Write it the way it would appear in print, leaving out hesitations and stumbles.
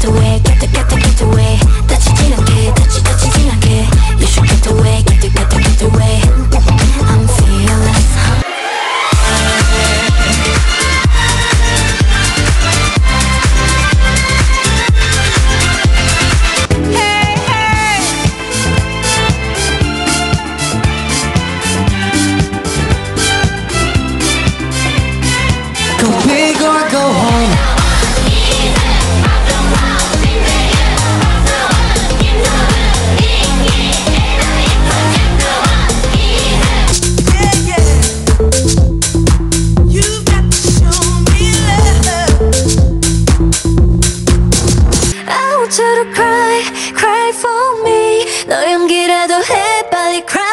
away, get away. 다치지 않게, 다치지 않게. You should get away, get away. I'm fearless. Go big or go home. I want you to cry, cry for me. 너 연기라도 해, 빨리 cry.